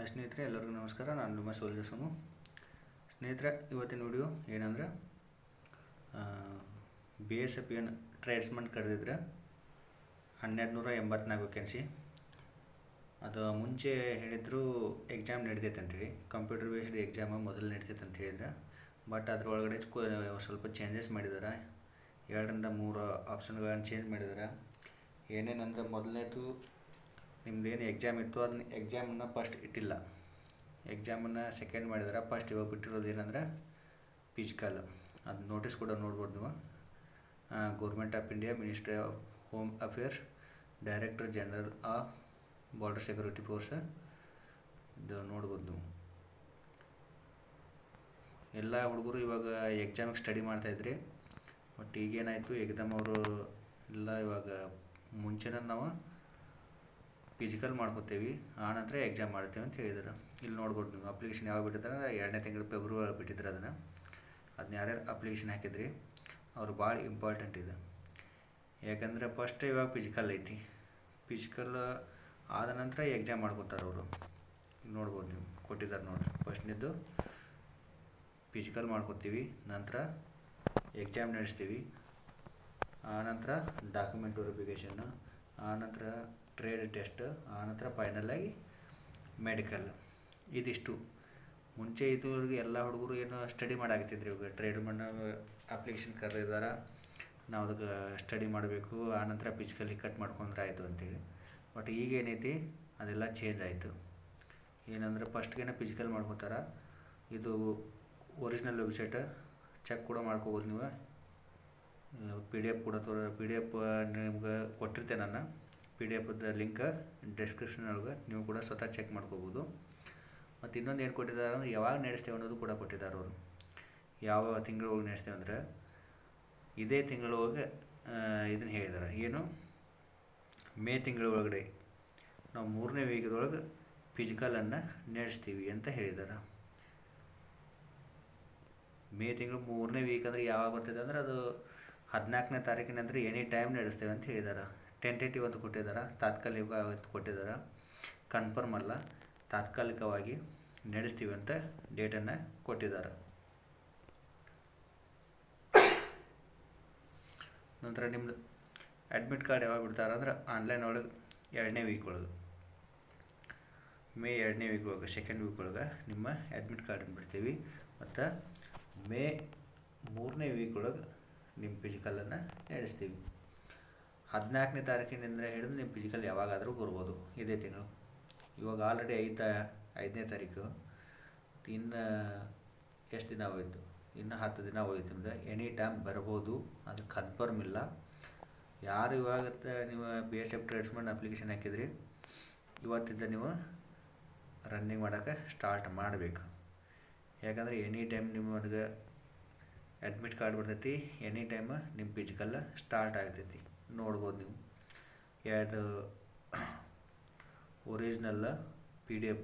ಸ್ನೇಹಿತರೆ ಎಲ್ಲರಿಗೂ ನಮಸ್ಕಾರ. ನಾನು ನಿಮ್ಮ ಸೋಲ್ಜರ್ಸನು. ಸ್ನೇಹಿತರೆ, ಇವತ್ತಿನ ವಿಡಿಯೋ ಏನಂದ್ರೆ BSF ಏನು ಟ್ರೇಡ್ಸ್ಮನ್ ಕರೆದಿದ್ರೆ 1284 ವೇಕೆನ್ಸಿ. ಅದು ಮುಂಚೆ ಹೇಳಿದ್ರು ಎಕ್ಸಾಮ್ ನಡೀತೈತೆ ಅಂತೇಳಿ, ಕಂಪ್ಯೂಟರ್ ಬೇಸ್ಡ್ ಎಕ್ಸಾಮ್ ಮೊದಲು ನಡೀತೈತೆ ಅಂತ ಹೇಳಿದ್ರೆ. ಬಟ್ ಅದರೊಳಗಡೆ ಸ್ವಲ್ಪ ಚೇಂಜಸ್ ಮಾಡಿದ್ದಾರೆ. 2 ರಿಂದ 3 ಆಪ್ಷನ್ಗಳನ್ನು ಚೇಂಜ್ ಮಾಡಿದ್ದಾರೆ. ಏನೇನಂದ್ರೆ, ಮೊದಲನೇದು ನಿಮ್ದೇನು ಎಕ್ಸಾಮ್ ಇತ್ತು ಅದನ್ನ ಎಕ್ಸಾಮನ್ನು ಫಸ್ಟ್ ಇಟ್ಟಿಲ್ಲ, ಎಕ್ಸಾಮನ್ನು ಸೆಕೆಂಡ್ ಮಾಡಿದಾರೆ. ಫಸ್ಟ್ ಇವಾಗ ಬಿಟ್ಟಿರೋದು ಏನಂದ್ರೆ ಫಿಸಿಕಲ್. ಅದು ನೋಟಿಸ್ ಕೂಡ ನೋಡ್ಬೋದು ನೀವು. Government of India, ministry of home affairs, director general of border security force, ಇದು ನೋಡ್ಬೋದು ನೀವು. ಎಲ್ಲ ಹುಡುಗರು ಇವಾಗ ಎಕ್ಸಾಮಿಗೆ ಸ್ಟಡಿ ಮಾಡ್ತಾಯಿದ್ರಿ. ಬಟ್ ಈಗೇನಾಯಿತು, ಎಕ್ಸಾಮ್ ಅವರು ಎಲ್ಲ ಇವಾಗ ಮುಂಚೆನೇ ನಾವು ಫಿಸಿಕಲ್ ಮಾಡ್ಕೋತೀವಿ, ಆನಂತರ ಎಕ್ಸಾಮ್ ಮಾಡ್ತೀವಿ ಅಂತ ಹೇಳಿದ್ರು. ಇಲ್ಲಿ ನೋಡ್ಬೋದು ನೀವು, ಅಪ್ಲಿಕೇಶನ್ ಯಾವಾಗ ಬಿಟ್ಟಿದ್ದಾರೆ, 2ನೇ ತಿಂಗಳು ಫೆಬ್ರವರಿ ಬಿಟ್ಟಿದ್ರು. ಅದನ್ನು ಯಾರ್ಯಾರು ಅಪ್ಲಿಕೇಶನ್ ಹಾಕಿದ್ರಿ ಅವರು ಭಾಳ ಇಂಪಾರ್ಟೆಂಟ್ ಇದೆ. ಯಾಕಂದರೆ ಫಸ್ಟ್ ಇವಾಗ ಫಿಸಿಕಲ್ ಐತಿ, ಫಿಸಿಕಲ್ ಆದ ನಂತರ ಎಕ್ಸಾಮ್ ಮಾಡ್ಕೋತಾರೆ ಅವರು. ನೋಡ್ಬೋದು ನೀವು, ಕೊಟ್ಟಿದ್ದಾರೆ ನೋಡಿರಿ. ಫಸ್ಟ್ನೇದು ಫಿಸಿಕಲ್ ಮಾಡ್ಕೋತೀವಿ, ನಂತರ ಎಕ್ಸಾಮ್ ನಡೆಸ್ತೀವಿ, ಆನಂತರ ಡಾಕ್ಯುಮೆಂಟ್ ವೆರಿಫಿಕೇಷನ್ನು, ಆನಂತರ ಟ್ರೇಡ್ ಟೆಸ್ಟ್, ಆನಂತರ ಫೈನಲಾಗಿ ಮೆಡಿಕಲ್. ಇದಿಷ್ಟು ಮುಂಚೆ ಇದುವರೆಗೆ ಎಲ್ಲ ಹುಡುಗರು ಏನು ಸ್ಟಡಿ ಮಾಡಾಕತ್ತಿದ್ರು. ಇವಾಗ ಟ್ರೇಡ್ ಮಣ್ಣ ಅಪ್ಲಿಕೇಶನ್ ಕರೆದಿದ್ದಾರೆ, ನಾವು ಅದಕ್ಕೆ ಸ್ಟಡಿ ಮಾಡಬೇಕು, ಆನಂತರ ಫಿಸಿಕಲಿ ಕಟ್ ಮಾಡ್ಕೊಂಡ್ರೆ ಆಯಿತು ಅಂತೇಳಿ. ಬಟ್ ಈಗ ಏನೈತಿ, ಅದೆಲ್ಲ ಚೇಂಜ್ ಆಯಿತು. ಏನಂದರೆ ಫಸ್ಟ್ಗೇನೆ ಫಿಸಿಕಲ್ ಮಾಡ್ಕೋತಾರೆ. ಇದು ಒರಿಜಿನಲ್ ವೆಬ್ಸೈಟ್ ಚೆಕ್ ಕೂಡ ಮಾಡ್ಕೋಬೋದು ನೀವು. PDF ಕೂಡ PDF ನಿಮ್ಗೆ ಕೊಟ್ಟಿರ್ತೇನೆ ನಾನು. PDFದ ಲಿಂಕ್ ಡಿಸ್ಕ್ರಿಪ್ಷನ್ ಒಳಗೆ ನೀವು ಕೂಡ ಸ್ವತಃ ಚೆಕ್ ಮಾಡ್ಕೋಬೋದು. ಮತ್ತು ಇನ್ನೊಂದು ಏನು ಕೊಟ್ಟಿದ್ದಾರೆ ಅಂದರೆ, ಯಾವಾಗ ನಡೆಸ್ತೇವೆ ಅನ್ನೋದು ಕೂಡ ಕೊಟ್ಟಿದ್ದಾರೆ ಅವರು. ಯಾವ ತಿಂಗಳೊಳಗೆ ನಡೆಸ್ತೇವೆ ಅಂದರೆ, ಇದೇ ತಿಂಗಳೊಳಗೆ ಇದನ್ನು ಹೇಳಿದ್ದಾರೆ. ಏನು, ಮೇ ತಿಂಗಳೊಳಗಡೆ ನಾವು 3ನೇ ವೀಕದೊಳಗೆ ಫಿಸಿಕಲನ್ನು ನಡೆಸ್ತೀವಿ ಅಂತ ಹೇಳಿದ್ದಾರೆ. ಮೇ ತಿಂಗಳು 3ನೇ ವೀಕ್ ಅಂದರೆ ಯಾವಾಗ ಬರ್ತದೆ ಅಂದರೆ, ಅದು 14ನೇ ತಾರೀಕಿನ ನಂತರ ಎನಿ ಟೈಮ್ ನಡೆಸ್ತೇವೆ ಅಂತ ಹೇಳಿದ್ದಾರೆ. ಟೆಂಟೇಟಿವ್ ಅಂತ ಕೊಟ್ಟಿದ್ದಾರೆ, ತಾತ್ಕಾಲಿಕ ಅಂತ ಕೊಟ್ಟಿದ್ದಾರೆ, ಕನ್ಫರ್ಮ್ ಅಲ್ಲ, ತಾತ್ಕಾಲಿಕವಾಗಿ ನಡೆಸ್ತೀವಿ ಅಂತ ಡೇಟನ್ನು ಕೊಟ್ಟಿದ್ದಾರೆ. ನಂತರ ನಿಮ್ಮದು ಅಡ್ಮಿಟ್ ಕಾರ್ಡ್ ಯಾವಾಗ ಬಿಡ್ತಾರೆ ಅಂದ್ರೆ, ಆನ್ಲೈನ್ ಒಳಗೆ 2ನೇ ವೀಕ್ ಒಳಗೆ, ಮೇ 2ನೇ ವೀಕ್ ಒಳಗೆ, ಸೆಕೆಂಡ್ ವೀಕ್ ಒಳಗೆ ನಿಮ್ಮ ಅಡ್ಮಿಟ್ ಕಾರ್ಡನ್ನು ಬಿಡ್ತೀವಿ. ಮತ್ತು ಮೇ 3ನೇ ವೀಕ್ ಒಳಗೆ ನಿಮ್ಮ ಫಿಸಿಕಲನ್ನು ನಡೆಸ್ತೀವಿ. 14ನೇ ತಾರೀಕಿನಿಂದ ಹಿಡಿದು ನಿಮ್ಮ ಫಿಸಿಕಲ್ ಯಾವಾಗಾದರೂ ಬರ್ಬೋದು ಇದೇ ತಿಂಗಳು. ಇವಾಗ ಆಲ್ರೆಡಿ 5ನೇ ತಾರೀಕು, ಇನ್ನು ಎಷ್ಟು ದಿನ ಹೋಯಿತು, ಇನ್ನು 10 ದಿನ ಹೋಯ್ತು. ನಿಮ್ದು ಎನಿ ಟೈಮ್ ಬರ್ಬೋದು, ಅದು ಕನ್ಫರ್ಮ್ ಇಲ್ಲ. ಯಾರು ಇವಾಗ ನೀವು BSF ಟ್ರೇಡ್ಸ್ಮನ್ ಅಪ್ಲಿಕೇಶನ್ ಹಾಕಿದ್ರಿ, ಇವತ್ತಿಂದ ನೀವು ರನ್ನಿಂಗ್ ಮಾಡೋಕ್ಕೆ ಸ್ಟಾರ್ಟ್ ಮಾಡಬೇಕು. ಯಾಕಂದರೆ ಎನಿ ಟೈಮ್ ನಿಮಗೆ ಅಡ್ಮಿಟ್ ಕಾರ್ಡ್ ಬರ್ತೈತಿ, ಎನಿ ಟೈಮ್ ನಿಮ್ಮ ಫಿಸಿಕಲ್ ಸ್ಟಾರ್ಟ್ ಆಗ್ತೈತಿ. ನೋಡ್ಬೋದು ನೀವು. ಯಾವುದು ಒರಿಜಿನಲ್ PDF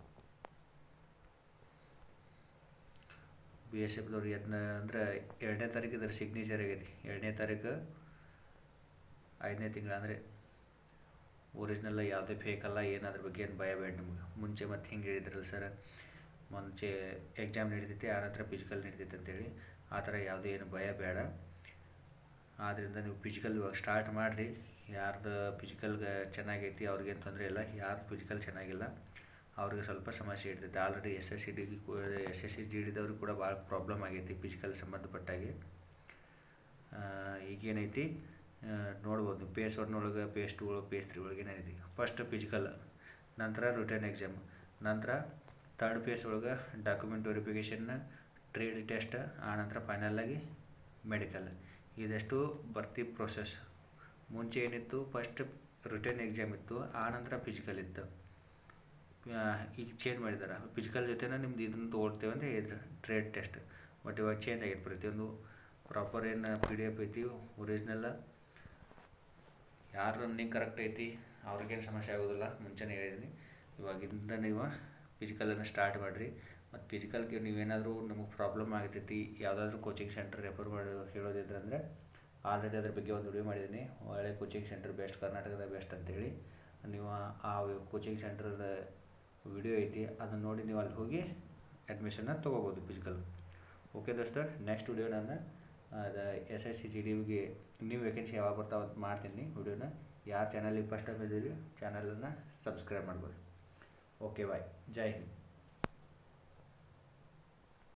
BSFದವ್ರು ಅದನ್ನ ಅಂದರೆ 2ನೇ ತಾರೀಕು ಇದರ ಸಿಗ್ನೇಚರ್ ಆಗೈತಿ. 2ನೇ ತಾರೀಕು 5ನೇ ತಿಂಗಳು ಅಂದರೆ ಒರಿಜಿನಲ್, ಯಾವುದೇ ಫೇಕಲ್ಲ, ಏನಾದ್ರ ಬಗ್ಗೆ ಏನು ಭಯ ಬೇಡ ನಿಮ್ಗೆ. ಮುಂಚೆ ಮತ್ತು ಹಿಂಗೆ ಹೇಳಿದ್ರಲ್ಲ ಸರ್, ಮುಂಚೆ ಎಕ್ಸಾಮ್ ನಡೀತೈತಿ, ಆನಂತರ ಫಿಸಿಕಲ್ ನಡೀತೈತೆ ಅಂತೇಳಿ. ಆ ಥರ ಯಾವುದೇ ಏನು ಭಯ ಬೇಡ. ಆದ್ದರಿಂದ ನೀವು ಫಿಸಿಕಲ್ ಇವಾಗ ಸ್ಟಾರ್ಟ್ ಮಾಡಿರಿ. ಯಾರ್ದು ಫಿಸಿಕಲ್ಗೆ ಚೆನ್ನಾಗೈತಿ ಅವ್ರಿಗೇನು ತೊಂದರೆ ಇಲ್ಲ, ಯಾರ್ದು ಫಿಸಿಕಲ್ ಚೆನ್ನಾಗಿಲ್ಲ ಅವ್ರಿಗೆ ಸ್ವಲ್ಪ ಸಮಸ್ಯೆ ಇರ್ತೈತೆ. ಆಲ್ರೆಡಿ SSC GDದವ್ರಿಗೆ ಕೂಡ ಭಾಳ ಪ್ರಾಬ್ಲಮ್ ಆಗೈತಿ ಫಿಸಿಕಲ್ ಸಂಬಂಧಪಟ್ಟಾಗಿ. ಈಗೇನೈತಿ ನೋಡ್ಬೋದು, ಪೇಸ್ 1 ಒಳಗೆ, ಪೇಸ್ 2 ಒಳಗೆ, ಪೇಸ್ 3 ಒಳಗೆ ಏನೈತಿ. ಫಸ್ಟ್ ಫಿಸಿಕಲ್, ನಂತರ ರಿಟರ್ನ್ ಎಕ್ಸಾಮ್, ನಂತರ 3rd ಫೇಸ್ ಒಳಗೆ ಡಾಕ್ಯುಮೆಂಟ್ ವೆರಿಫಿಕೇಷನ್, ಟ್ರೇಡ್ ಟೆಸ್ಟ್, ಆನಂತರ ಫೈನಲಾಗಿ ಮೆಡಿಕಲ್. ಇದೆಷ್ಟು ಬರ್ತಿ ಪ್ರೊಸೆಸ್. ಮುಂಚೆ ಏನಿತ್ತು, ಫಸ್ಟ್ ರಿಟರ್ನ್ ಎಕ್ಸಾಮ್ ಇತ್ತು, ಆನಂತರ ಫಿಸಿಕಲ್ ಇತ್ತು. ಈಗ ಚೇಂಜ್ ಮಾಡಿದ್ದಾರೆ. ಫಿಸಿಕಲ್ ಜೊತೆನೇ ನಿಮ್ದು ಇದನ್ನು ತೊಗೊಳ್ತೇವೆ ಅಂತ ಹೇಳಿದ್ರು, ಟ್ರೇಡ್ ಟೆಸ್ಟ್. ಬಟ್ ಇವಾಗ ಚೇಂಜ್ ಆಗೈತೆ. ಪ್ರತಿಯೊಂದು ಪ್ರಾಪರ್ ಏನು PDF ಐತಿ, ಒರಿಜಿನಲ್, ಯಾರು ರನ್ನಿಂಗ್ ಕರೆಕ್ಟ್ ಐತಿ ಅವ್ರಿಗೇನು ಸಮಸ್ಯೆ ಆಗೋದಿಲ್ಲ. ಮುಂಚೆನೇ ಹೇಳಿದ್ದೀನಿ. ಇವಾಗಿಂದ ನೀವು ಫಿಸಿಕಲನ್ನು ಸ್ಟಾರ್ಟ್ ಮಾಡಿರಿ. ಮತ್ತು ಫಿಸಿಕಲ್ಗೆ ನೀವೇನಾದರೂ ನಮಗೆ ಪ್ರಾಬ್ಲಮ್ ಆಗ್ತೈತಿ, ಯಾವುದಾದ್ರೂ ಕೋಚಿಂಗ್ ಸೆಂಟರ್ ರೆಫರ್ ಮಾಡಿ ಹೇಳೋದಿದ್ರೆ ಅಂದರೆ, ಆಲ್ರೆಡಿ ಅದ್ರ ಬಗ್ಗೆ ಒಂದು ವಿಡಿಯೋ ಮಾಡಿದ್ದೀನಿ. ಒಳ್ಳೆ ಕೋಚಿಂಗ್ ಸೆಂಟರ್ ಬೆಸ್ಟ್, ಕರ್ನಾಟಕದ ಬೆಸ್ಟ್ ಅಂತೇಳಿ. ನೀವು ಆ ಕೋಚಿಂಗ್ ಸೆಂಟ್ರದ ವಿಡಿಯೋ ಐತಿ, ಅದನ್ನು ನೋಡಿ ನೀವು ಅಲ್ಲಿ ಹೋಗಿ ಅಡ್ಮಿಷನ್ನ ತೊಗೋಬೋದು ಫಿಸಿಕಲ್. ಓಕೆ ದೋಸ್ತ, ನೆಕ್ಸ್ಟ್ ವಿಡಿಯೋ ನಾನು SSC GDಗೆ ನ್ಯೂ ವೇಕೆನ್ಸಿ ಯಾವಾಗ ಬರ್ತಾವ ಅಂತ ಮಾಡ್ತೀನಿ ವಿಡಿಯೋನ. ಯಾರು ಚಾನಲಿಗೆ ಫಸ್ಟ್ ಟೈಮ್ ಇದ್ದೀರಿ ಚಾನಲನ್ನು ಸಬ್ಸ್ಕ್ರೈಬ್ ಮಾಡ್ಬೋದು. Okay bye, Jai Hind.